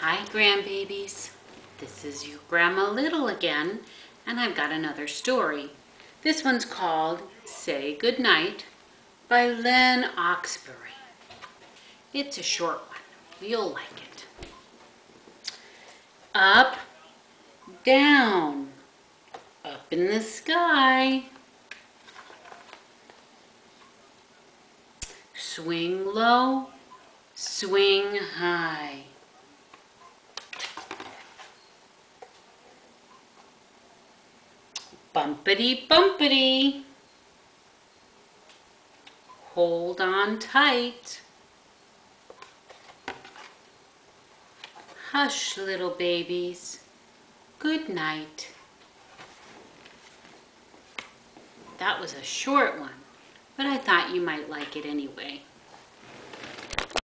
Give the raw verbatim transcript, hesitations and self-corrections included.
Hi, grandbabies. This is your Grandma Little again, and I've got another story. This one's called Say Goodnight by Len Oxenbury. It's a short one. You'll like it. Up, down, up in the sky. Swing low, swing high. Bumpity bumpity. Hold on tight. Hush, little babies. Good night. That was a short one, but I thought you might like it anyway.